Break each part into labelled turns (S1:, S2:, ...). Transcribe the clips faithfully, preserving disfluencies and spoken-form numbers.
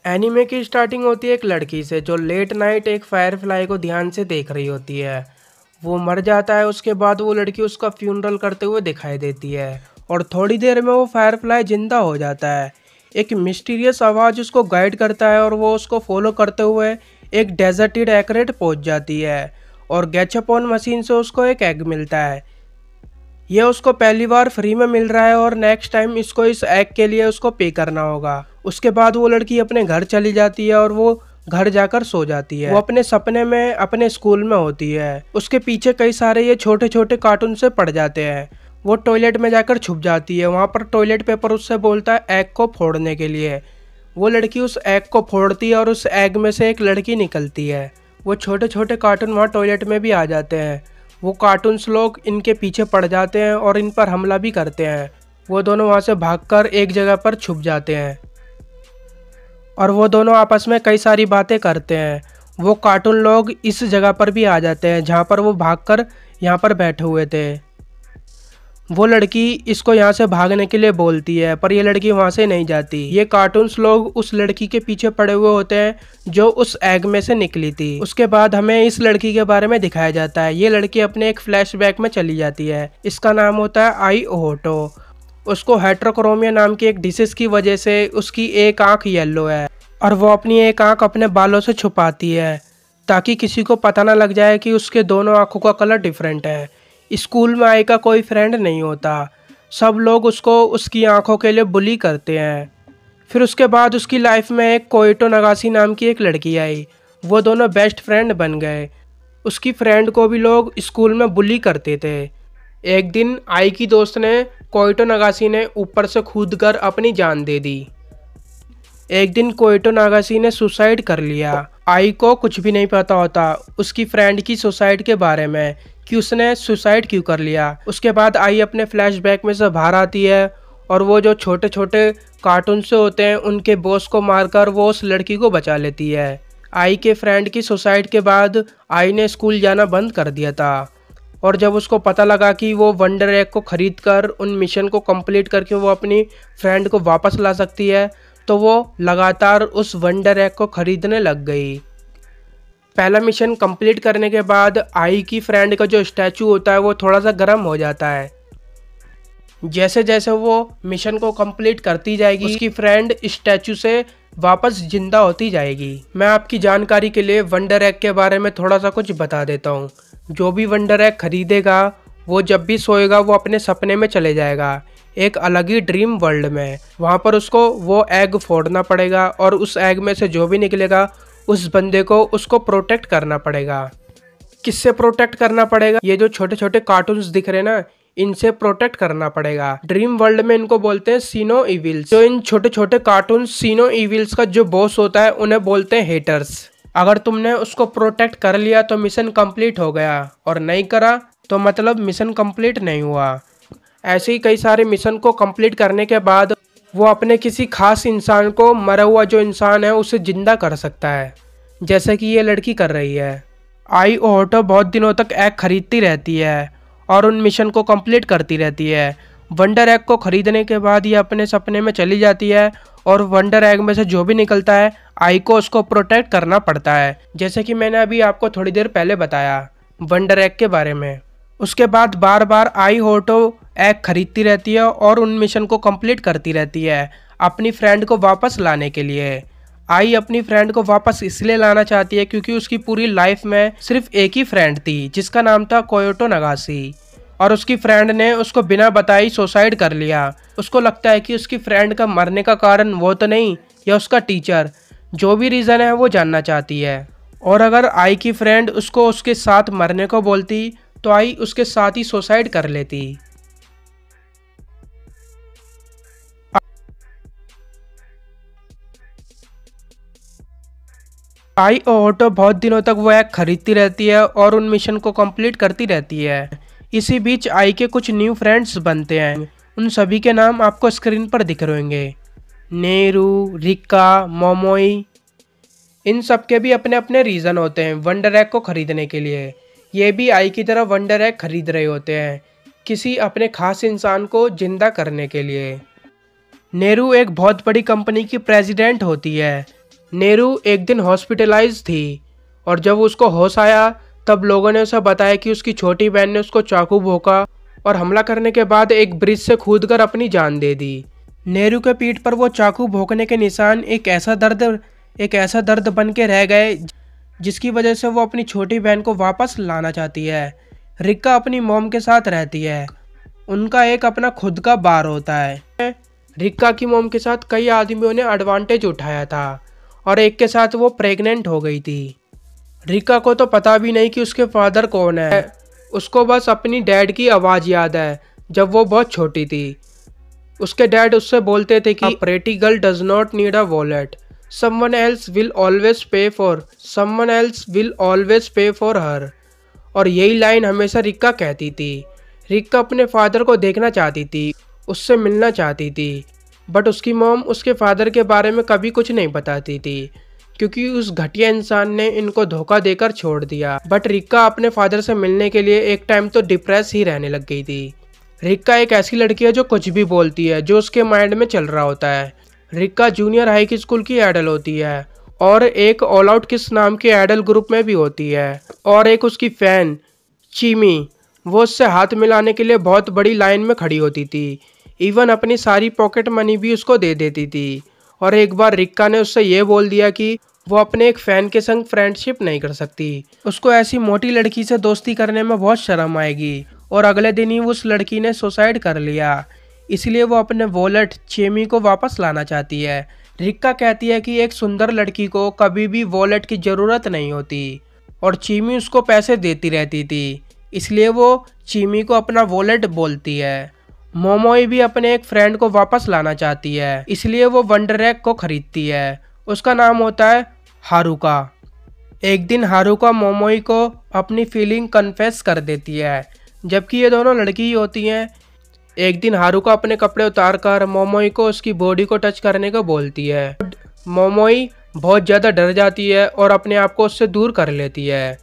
S1: Anime की starting होती है एक लड़की से जो लेट नाइट एक फायरफ्लाई को ध्यान से देख रही होती है। वो मर जाता है। उसके बाद वो लड़की उसका फ्यूनरल करते हुए दिखाई देती है और थोड़ी देर में वो फायरफ्लाई जिंदा हो जाता है। एक मिस्टीरियस आवाज़ उसको गाइड करता है और वो उसको फॉलो करते हुए एक डेजर्टेड एक्रेट पहुंच जाती है और गैचअपॉन मशीन से उसको एक एग मिलता है। ये उसको पहली बार फ्री में मिल रहा है और नेक्स्ट टाइम इसको इस एग के लिए उसको पे करना होगा। उसके बाद वो लड़की अपने घर चली जाती है और वो घर जाकर सो जाती है। वो अपने सपने में अपने स्कूल में होती है। उसके पीछे कई सारे ये छोटे छोटे कार्टून से पड़ जाते हैं। वो टॉयलेट में जाकर छुप जाती है। वहाँ पर टॉयलेट पेपर उससे बोलता है एग को फोड़ने के लिए। वो लड़की उस एग को फोड़ती है और उस एग में से एक लड़की निकलती है। वो छोटे छोटे कार्टून वहाँ टॉयलेट में भी आ जाते हैं। वो कार्टून्स लोग इनके पीछे पड़ जाते हैं और इन पर हमला भी करते हैं। वो दोनों वहाँ से भागकर एक जगह पर छुप जाते हैं और वो दोनों आपस में कई सारी बातें करते हैं। वो कार्टून लोग इस जगह पर भी आ जाते हैं जहाँ पर वो भागकर यहाँ पर बैठे हुए थे। वो लड़की इसको यहाँ से भागने के लिए बोलती है पर ये लड़की वहाँ से नहीं जाती। ये कार्टून्स लोग उस लड़की के पीछे पड़े हुए होते हैं जो उस एग में से निकली थी। उसके बाद हमें इस लड़की के बारे में दिखाया जाता है। ये लड़की अपने एक फ्लैशबैक में चली जाती है। इसका नाम होता है आई ओहोटो। उसको हेट्रोक्रोमिया नाम की एक डिसीज की वजह से उसकी एक आंख येलो है और वो अपनी एक आंख अपने बालों से छुपाती है ताकि किसी को पता ना लग जाए कि उसके दोनों आंखों का कलर डिफरेंट है। स्कूल में आई का कोई फ्रेंड नहीं होता। सब लोग उसको उसकी आंखों के लिए बुली करते हैं। फिर उसके बाद उसकी लाइफ में एक कोइटो नगासी नाम की एक लड़की आई। वो दोनों बेस्ट फ्रेंड बन गए। उसकी फ्रेंड को भी लोग स्कूल में बुली करते थे। एक दिन आई की दोस्त ने कोइटो नगासी ने ऊपर से कूदकर अपनी जान दे दी। एक दिन कोइटो नागासी ने सुसाइड कर लिया। आई को कुछ भी नहीं पता होता उसकी फ्रेंड की सुसाइड के बारे में कि उसने सुसाइड क्यों कर लिया। उसके बाद आई अपने फ्लैशबैक में से बाहर आती है और वो जो छोटे छोटे कार्टून से होते हैं उनके बॉस को मारकर वो उस लड़की को बचा लेती है। आई के फ्रेंड की सुसाइड के बाद आई ने स्कूल जाना बंद कर दिया था और जब उसको पता लगा कि वो वंडर एग को खरीद कर उन मिशन को कंप्लीट करके वो अपनी फ्रेंड को वापस ला सकती है तो वो लगातार उस वंडर एग को खरीदने लग गई। पहला मिशन कंप्लीट करने के बाद आई की फ्रेंड का जो स्टैचू होता है वो थोड़ा सा गर्म हो जाता है। जैसे जैसे वो मिशन को कंप्लीट करती जाएगी उसकी फ्रेंड स्टैचू से वापस जिंदा होती जाएगी। मैं आपकी जानकारी के लिए वंडर एग के बारे में थोड़ा सा कुछ बता देता हूँ। जो भी वंडर एग खरीदेगा वो जब भी सोएगा वो अपने सपने में चले जाएगा एक अलग ही ड्रीम वर्ल्ड में। वहाँ पर उसको वो एग फोड़ना पड़ेगा और उस एग में से जो भी निकलेगा उस बंदे को उसको प्रोटेक्ट करना पड़ेगा। किससे प्रोटेक्ट करना पड़ेगा? ये जो छोटे छोटे कार्टून्स दिख रहे हैं ना इनसे प्रोटेक्ट करना पड़ेगा। ड्रीम वर्ल्ड में इनको बोलते हैं सीनो इविल्स। जो इन छोटे छोटे कार्टून सीनो इविल्स का जो बॉस होता है उन्हें बोलते हैं हेटर्स। अगर तुमने उसको प्रोटेक्ट कर लिया तो मिशन कंप्लीट हो गया और नहीं करा तो मतलब मिशन कंप्लीट नहीं हुआ। ऐसे ही कई सारे मिशन को कंप्लीट करने के बाद वो अपने किसी खास इंसान को, मरा हुआ जो इंसान है उसे जिंदा कर सकता है जैसे कि ये लड़की कर रही है। आई ओहोटो बहुत दिनों तक एग खरीदती रहती है और उन मिशन को कंप्लीट करती रहती है। वंडर एग को खरीदने के बाद ये अपने सपने में चली जाती है और वंडर एग में से जो भी निकलता है आई को उसको प्रोटेक्ट करना पड़ता है जैसे कि मैंने अभी आपको थोड़ी देर पहले बताया वंडर एग के बारे में। उसके बाद बार बार आई ओहोटो एग खरीदती रहती है और उन मिशन को कंप्लीट करती रहती है अपनी फ्रेंड को वापस लाने के लिए। आई अपनी फ्रेंड को वापस इसलिए लाना चाहती है क्योंकि उसकी पूरी लाइफ में सिर्फ एक ही फ्रेंड थी जिसका नाम था कोयोटो नगासी और उसकी फ्रेंड ने उसको बिना बताई सुसाइड कर लिया। उसको लगता है कि उसकी फ्रेंड का मरने का कारण वो तो नहीं या उसका टीचर, जो भी रीज़न है वो जानना चाहती है। और अगर आई की फ्रेंड उसको उसके साथ मरने को बोलती तो आई उसके साथ ही सुसाइड कर लेती। आई ओहोटो बहुत दिनों तक वो एग खरीदती रहती है और उन मिशन को कंप्लीट करती रहती है। इसी बीच आई के कुछ न्यू फ्रेंड्स बनते हैं। उन सभी के नाम आपको स्क्रीन पर दिख रहे होंगे। नेरू, रिका, मोमोई। इन सब के भी अपने अपने रीज़न होते हैं वंडर एग को खरीदने के लिए। ये भी आई की तरह वंडर एग खरीद रहे होते हैं किसी अपने खास इंसान को जिंदा करने के लिए। नेरू एक बहुत बड़ी कंपनी की प्रेसिडेंट होती है नेरू एक दिन हॉस्पिटलाइज थी और जब उसको होश आया तब लोगों ने उसे बताया कि उसकी छोटी बहन ने उसको चाकू भोंका और हमला करने के बाद एक ब्रिज से कूदकर अपनी जान दे दी। नेहरू के पीठ पर वो चाकू भोंकने के निशान एक ऐसा दर्द एक ऐसा दर्द बन के रह गए जिसकी वजह से वो अपनी छोटी बहन को वापस लाना चाहती है। रिक्का अपनी मॉम के साथ रहती है, उनका एक अपना खुद का बार होता है। रिक्का की मॉम के साथ कई आदमियों ने एडवांटेज उठाया था और एक के साथ वो प्रेग्नेंट हो गई थी। रिक्का को तो पता भी नहीं कि उसके फादर कौन है, उसको बस अपनी डैड की आवाज़ याद है जब वो बहुत छोटी थी। उसके डैड उससे बोलते थे कि pretty girl does not need a wallet, someone else will always pay for someone else will always pay for her. और यही लाइन हमेशा रिक्का कहती थी। रिक्का अपने फादर को देखना चाहती थी, उससे मिलना चाहती थी, बट उसकी मॉम उसके फादर के बारे में कभी कुछ नहीं बताती थी क्योंकि उस घटिया इंसान ने इनको धोखा देकर छोड़ दिया। बट रिक्का अपने फादर से मिलने के लिए एक टाइम तो डिप्रेस ही रहने लग गई थी। रिक्का एक ऐसी लड़की है जो कुछ भी बोलती है जो उसके माइंड में चल रहा होता है। रिक्का जूनियर हाई की स्कूल की आइडल होती है और एक ऑल आउट किस नाम के आइडल ग्रुप में भी होती है। और एक उसकी फैन चीमी, वो उससे हाथ मिलाने के लिए बहुत बड़ी लाइन में खड़ी होती थी, इवन अपनी सारी पॉकेट मनी भी उसको दे देती थी। और एक बार रिक्का ने उससे ये बोल दिया कि वो अपने एक फ़ैन के संग फ्रेंडशिप नहीं कर सकती, उसको ऐसी मोटी लड़की से दोस्ती करने में बहुत शर्म आएगी। और अगले दिन ही उस लड़की ने सुसाइड कर लिया, इसलिए वो अपने वॉलेट चेमी को वापस लाना चाहती है। रिक्का कहती है कि एक सुंदर लड़की को कभी भी वॉलेट की ज़रूरत नहीं होती और चीमी उसको पैसे देती रहती थी, इसलिए वो चीमी को अपना वॉलेट बोलती है। मोमोई भी अपने एक फ्रेंड को वापस लाना चाहती है, इसलिए वो वंडर एग को खरीदती है, उसका नाम होता है हारुका। एक दिन हारुका मोमोई को अपनी फीलिंग कन्फेस कर देती है, जबकि ये दोनों लड़की ही होती हैं। एक दिन हारुका अपने कपड़े उतार कर मोमोई को उसकी बॉडी को टच करने को बोलती है। मोमोई बहुत ज़्यादा डर जाती है और अपने आप को उससे दूर कर लेती है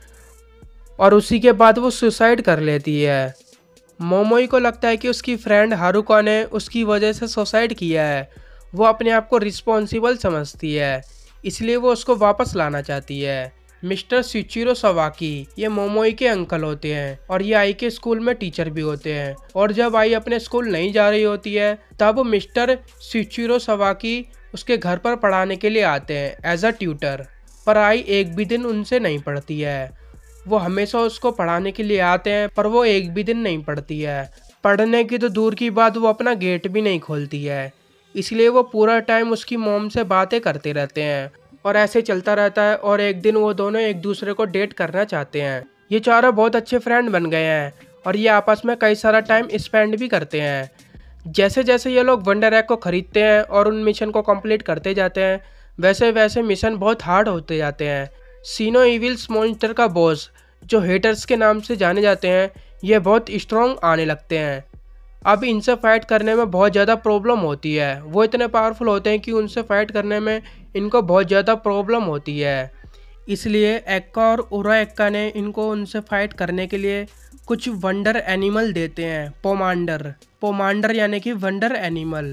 S1: और उसी के बाद वो सुसाइड कर लेती है। मोमोई को लगता है कि उसकी फ्रेंड हारुका ने उसकी वजह से सुसाइड किया है, वो अपने आप को रिस्पॉन्सिबल समझती है, इसलिए वो उसको वापस लाना चाहती है। मिस्टर शिचिरो सवाकी ये मोमोई के अंकल होते हैं और ये आई के स्कूल में टीचर भी होते हैं। और जब आई अपने स्कूल नहीं जा रही होती है तब मिस्टर शिचिरो सवाकी उसके घर पर पढ़ाने के लिए आते हैं एज अ ट्यूटर। पर आई एक भी दिन उनसे नहीं पढ़ती है, वो हमेशा उसको पढ़ाने के लिए आते हैं पर वो एक भी दिन नहीं पढ़ती है। पढ़ने की तो दूर की बात, वो अपना गेट भी नहीं खोलती है, इसलिए वो पूरा टाइम उसकी मॉम से बातें करते रहते हैं और ऐसे चलता रहता है। और एक दिन वो दोनों एक दूसरे को डेट करना चाहते हैं। ये चारों बहुत अच्छे फ्रेंड बन गए हैं और ये आपस में कई सारा टाइम स्पेंड भी करते हैं। जैसे जैसे ये लोग वंडर एग को खरीदते हैं और उन मिशन को कंप्लीट करते जाते हैं, वैसे वैसे मिशन बहुत हार्ड होते जाते हैं। सीनो इविल्स मॉन्स्टर का बॉस जो हेटर्स के नाम से जाने जाते हैं, ये बहुत स्ट्रॉन्ग आने लगते हैं। अब इनसे फाइट करने में बहुत ज़्यादा प्रॉब्लम होती है, वो इतने पावरफुल होते हैं कि उनसे फाइट करने में इनको बहुत ज़्यादा प्रॉब्लम होती है। इसलिए एक्का और उरा एक्का ने इनको उनसे फाइट करने के लिए कुछ वंडर एनिमल देते हैं, पोमांडर पोमांडर यानी कि वंडर एनिमल।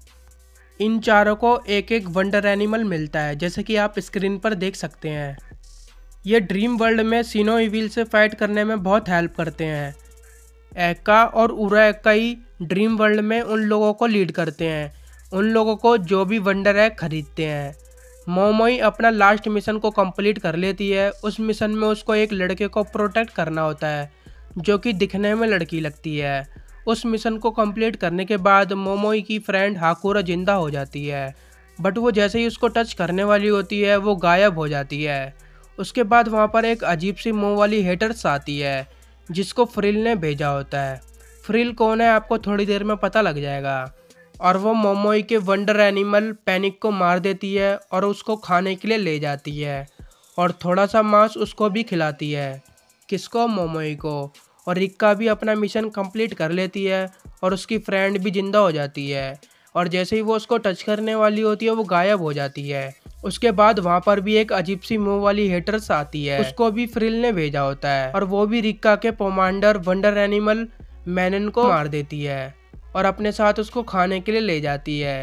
S1: इन चारों को एक एक वंडर एनिमल मिलता है, जैसे कि आप स्क्रीन पर देख सकते हैं। ये ड्रीम वर्ल्ड में सीनो इविल से फाइट करने में बहुत हेल्प करते हैं। एक्का और उरा एक्का ही ड्रीम वर्ल्ड में उन लोगों को लीड करते हैं, उन लोगों को जो भी वंडर एग खरीदते हैं। मोमोई अपना लास्ट मिशन को कंप्लीट कर लेती है। उस मिशन में उसको एक लड़के को प्रोटेक्ट करना होता है जो कि दिखने में लड़की लगती है। उस मिशन को कंप्लीट करने के बाद मोमोई की फ्रेंड हाकुरा जिंदा हो जाती है, बट वो जैसे ही उसको टच करने वाली होती है वो गायब हो जाती है। उसके बाद वहाँ पर एक अजीब सी मुँह वाली हेटर्स आती है जिसको फ्रिल ने भेजा होता है। फ्रिल कौन है आपको थोड़ी देर में पता लग जाएगा। और वो मोमोई के वंडर एनिमल पैनिक को मार देती है और उसको खाने के लिए ले जाती है और थोड़ा सा मांस उसको भी खिलाती है। किसको? मोमोई को। और रिक्का भी अपना मिशन कंप्लीट कर लेती है और उसकी फ्रेंड भी जिंदा हो जाती है और जैसे ही वो उसको टच करने वाली होती है वो गायब हो जाती है। उसके बाद वहाँ पर भी एक अजीब सी मुंह वाली हेटर्स आती है, उसको भी फ्रिल ने भेजा होता है और वो भी रिक्का के पोमांडर वंडर एनिमल मैनन को मार देती है और अपने साथ उसको खाने के लिए ले जाती है।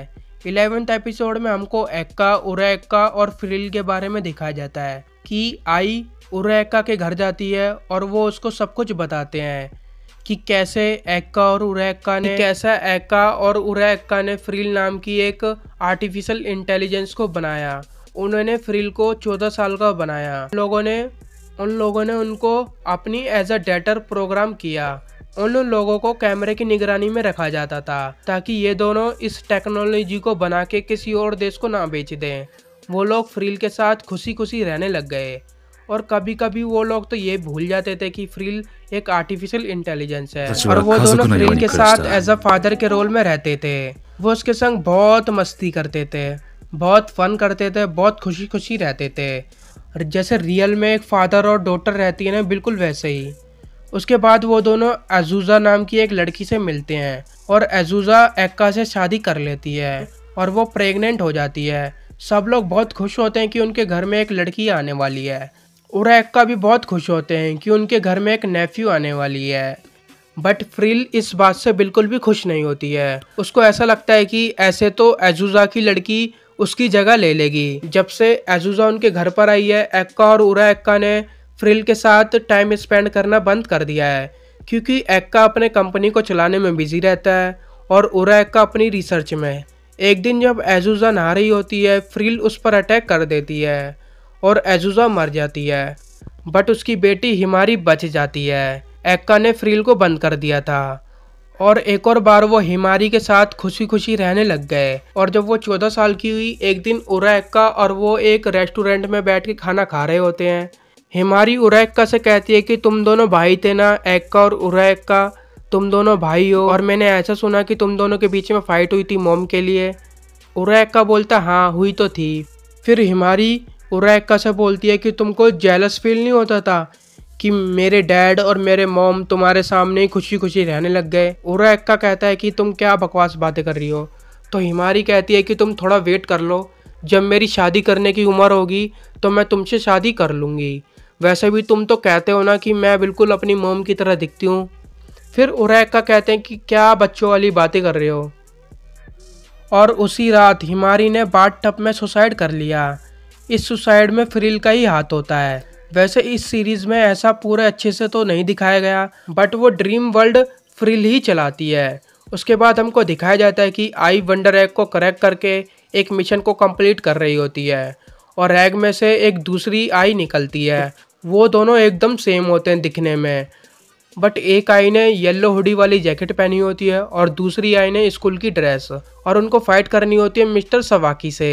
S1: इलेवेंथ एपिसोड में हमको एक्का, उराएक्का और फ्रिल के बारे में दिखाया जाता है कि आई उराएक्का के घर जाती है और वो उसको सब कुछ बताते हैं कि कैसे एक्का और उराएक्का ने कैसा एक्का और उराएक्का ने फ्रिल नाम की एक आर्टिफिशियल इंटेलिजेंस को बनाया। उन्होंने फ्रिल को चौदह साल का बनाया। उन लोगों ने उन लोगों ने उनको अपनी एज अ डेटर प्रोग्राम किया। उन लोगों को कैमरे की निगरानी में रखा जाता था ताकि ये दोनों इस टेक्नोलॉजी को बना के किसी और देश को ना बेच दें। वो लोग फ्रिल के साथ खुशी खुशी रहने लग गए और कभी कभी वो लोग तो ये भूल जाते थे कि फ्रिल एक आर्टिफिशियल इंटेलिजेंस है और वो दोनों फ्रिल के साथ एज अ फादर के रोल में रहते थे। वो उसके संग बहुत मस्ती करते थे, बहुत फन करते थे, बहुत खुशी खुशी रहते थे, जैसे रियल में एक फादर और डॉटर रहती है ना, बिल्कुल वैसे ही। उसके बाद वो दोनों अजूजा नाम की एक लड़की से मिलते हैं और अजूजा एक्का से शादी कर लेती है और वो प्रेग्नेंट हो जाती है। सब लोग बहुत खुश होते हैं कि उनके घर में एक लड़की आने वाली है। उराएक्का भी बहुत खुश होते हैं कि उनके घर में एक नेफ्यू आने वाली है। बट फ्रिल इस बात से बिल्कुल भी खुश नहीं होती है। उसको ऐसा लगता है कि ऐसे तो अजूजा की लड़की उसकी जगह ले लेगी। जब से अजूजा उनके घर पर आई है, एक्का और उराएक्का ने फ्रिल के साथ टाइम स्पेंड करना बंद कर दिया है क्योंकि एक्का अपने कंपनी को चलाने में बिजी रहता है और उराएक्का अपनी रिसर्च में। एक दिन जब अजूजा नहा रही होती है, फ्रिल उस पर अटैक कर देती है और अजूजा मर जाती है, बट उसकी बेटी हिमारी बच जाती है। एक्का ने फ्रिल को बंद कर दिया था और एक और बार वो हिमारी के साथ खुशी खुशी रहने लग गए। और जब वो चौदह साल की हुई, एक दिन उराएक्का और वो एक रेस्टोरेंट में बैठ के खाना खा रहे होते हैं। हिमारी उराएक्का से कहती है कि तुम दोनों भाई थे ना, एक्का और उराएक्का, तुम दोनों भाई हो और मैंने ऐसा सुना कि तुम दोनों के बीच में फाइट हुई थी मॉम के लिए। उराएक्का बोलता हाँ हुई तो थी। फिर हिमारी उराएक्का से बोलती है कि तुमको जेलस फील नहीं होता था कि मेरे डैड और मेरे मॉम तुम्हारे सामने ही खुशी खुशी रहने लग गए। उराएक्का कहता है कि तुम क्या बकवास बातें कर रही हो। तो हिमारी कहती है कि तुम थोड़ा वेट कर लो, जब मेरी शादी करने की उम्र होगी तो मैं तुमसे शादी कर लूँगी। वैसे भी तुम तो कहते हो ना कि मैं बिल्कुल अपनी मॉम की तरह दिखती हूँ। फिर उराएक्का कहते हैं कि क्या बच्चों वाली बातें कर रहे हो। और उसी रात हिमारी ने बाथ-टब में सुसाइड कर लिया। इस सुसाइड में फ्रिल का ही हाथ होता है। वैसे इस सीरीज़ में ऐसा पूरे अच्छे से तो नहीं दिखाया गया, बट वो ड्रीम वर्ल्ड फ्रिल ही चलाती है। उसके बाद हमको दिखाया जाता है कि आई वंडर एग को क्रैक करके एक मिशन को कंप्लीट कर रही होती है और एग में से एक दूसरी आई निकलती है। वो दोनों एकदम सेम होते हैं दिखने में, बट एक आई ने येलो हुडी वाली जैकेट पहनी होती है और दूसरी आई ने स्कूल की ड्रेस, और उनको फाइट करनी होती है मिस्टर सवाकी से।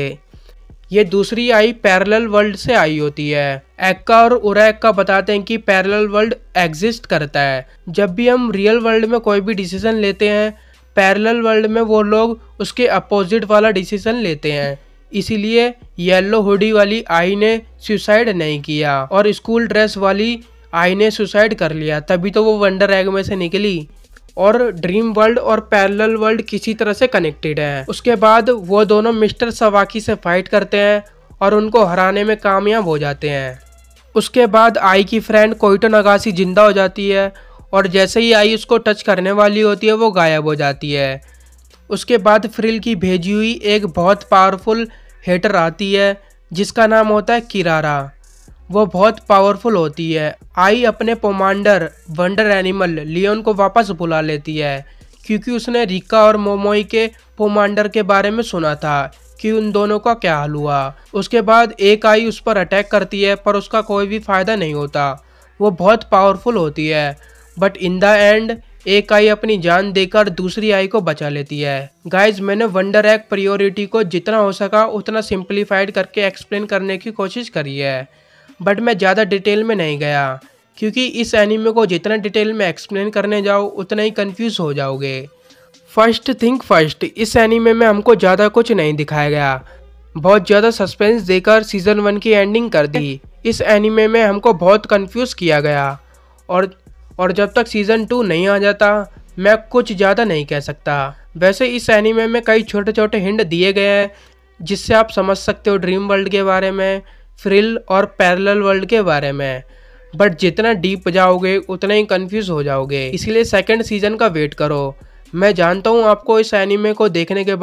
S1: ये दूसरी आई पैरेलल वर्ल्ड से आई होती है। एक्का और उराएक्का बताते हैं कि पैरेलल वर्ल्ड एग्जिस्ट करता है। जब भी हम रियल वर्ल्ड में कोई भी डिसीजन लेते हैं, पैरेलल वर्ल्ड में वो लोग उसके अपोजिट वाला डिसीजन लेते हैं। इसीलिए येलो हुडी वाली आई ने सुसाइड नहीं किया और स्कूल ड्रेस वाली आई ने सुसाइड कर लिया, तभी तो वो वंडर एग में से निकली। और ड्रीम वर्ल्ड और पैरेलल वर्ल्ड किसी तरह से कनेक्टेड है। उसके बाद वो दोनों मिस्टर सवाकी से फाइट करते हैं और उनको हराने में कामयाब हो जाते हैं। उसके बाद आई की फ्रेंड कोइटो नगासी जिंदा हो जाती है और जैसे ही आई उसको टच करने वाली होती है वो गायब हो जाती है। उसके बाद फ्रिल की भेजी हुई एक बहुत पावरफुल हेटर आती है जिसका नाम होता है किरारा। वो बहुत पावरफुल होती है। आई अपने पोमांडर वंडर एनिमल लियोन को वापस बुला लेती है क्योंकि उसने रिका और मोमोई के पोमांडर के बारे में सुना था कि उन दोनों का क्या हाल हुआ। उसके बाद एक आई उस पर अटैक करती है पर उसका कोई भी फायदा नहीं होता। वो बहुत पावरफुल होती है, बट इन द एंड एक आई अपनी जान देकर दूसरी आई को बचा लेती है। गाइज, मैंने वंडर एग प्रायोरिटी को जितना हो सका उतना सिंप्लीफाइड करके एक्सप्लेन करने की कोशिश करी है, बट मैं ज़्यादा डिटेल में नहीं गया क्योंकि इस एनीमे को जितना डिटेल में एक्सप्लेन करने जाओ उतना ही कंफ्यूज हो जाओगे। फर्स्ट थिंग फर्स्ट, इस एनीमे में हमको ज़्यादा कुछ नहीं दिखाया गया। बहुत ज़्यादा सस्पेंस देकर सीज़न वन की एंडिंग कर दी। इस एनीमे में हमको बहुत कंफ्यूज किया गया और और जब तक सीज़न टू नहीं आ जाता मैं कुछ ज़्यादा नहीं कह सकता। वैसे इस एनीमे में कई छोटे छोटे हिंट दिए गए हैं जिससे आप समझ सकते हो ड्रीम वर्ल्ड के बारे में, फ्रिल और पैरेलल वर्ल्ड के बारे में, बट जितना डीप जाओगे उतना ही कंफ्यूज हो जाओगे। इसलिए सेकंड सीज़न का वेट करो। मैं जानता हूँ आपको इस एनीमे को देखने के बाद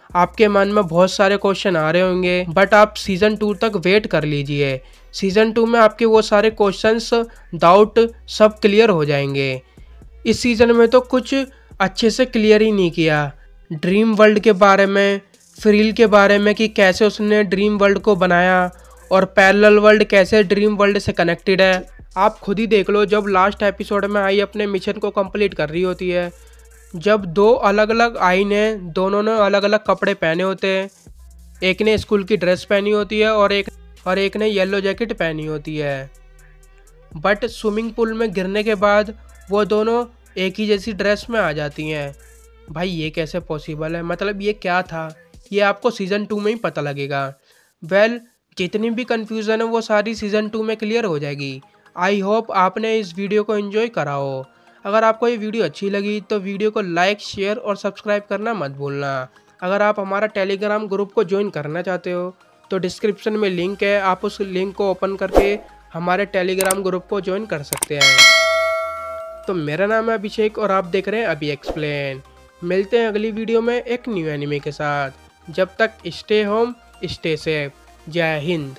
S1: आपके मन में बहुत सारे क्वेश्चन आ रहे होंगे, बट आप सीजन टू तक वेट कर लीजिए। सीजन टू में आपके वो सारे क्वेश्चंस, डाउट सब क्लियर हो जाएंगे। इस सीजन में तो कुछ अच्छे से क्लियर ही नहीं किया। ड्रीम वर्ल्ड के बारे में, फ्रील के बारे में कि कैसे उसने ड्रीम वर्ल्ड को बनाया और पैरेलल वर्ल्ड कैसे ड्रीम वर्ल्ड से कनेक्टेड है। आप खुद ही देख लो, जब लास्ट एपिसोड में आई अपने मिशन को कंप्लीट कर रही होती है, जब दो अलग अलग आई ने, दोनों ने अलग अलग कपड़े पहने होते हैं, एक ने स्कूल की ड्रेस पहनी होती है और एक और एक ने येलो जैकेट पहनी होती है, बट स्विमिंग पूल में गिरने के बाद वो दोनों एक ही जैसी ड्रेस में आ जाती हैं। भाई ये कैसे पॉसिबल है? मतलब ये क्या था? ये आपको सीज़न टू में ही पता लगेगा। वेल well, जितनी भी कंफ्यूजन है वो सारी सीज़न टू में क्लियर हो जाएगी। आई होप आपने इस वीडियो को एंजॉय करा हो। अगर आपको ये वीडियो अच्छी लगी तो वीडियो को लाइक, शेयर और सब्सक्राइब करना मत भूलना। अगर आप हमारा टेलीग्राम ग्रुप को ज्वाइन करना चाहते हो तो डिस्क्रिप्शन में लिंक है, आप उस लिंक को ओपन करके हमारे टेलीग्राम ग्रुप को ज्वाइन कर सकते हैं। तो मेरा नाम है अभिषेक और आप देख रहे हैं अभी एक्सप्लेन। मिलते हैं अगली वीडियो में एक न्यू एनिमे के साथ। जब तक स्टे होम, स्टे सेफ। जय हिंद।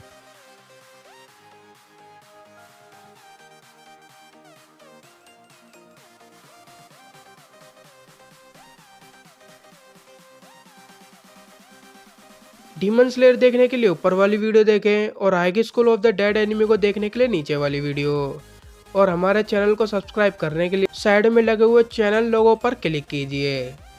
S1: डीमन स्लेयर देखने के लिए ऊपर वाली वीडियो देखें और high school of the dead anime को देखने के लिए नीचे वाली वीडियो, और हमारे चैनल को सब्सक्राइब करने के लिए साइड में लगे हुए चैनल लोगों पर क्लिक कीजिए।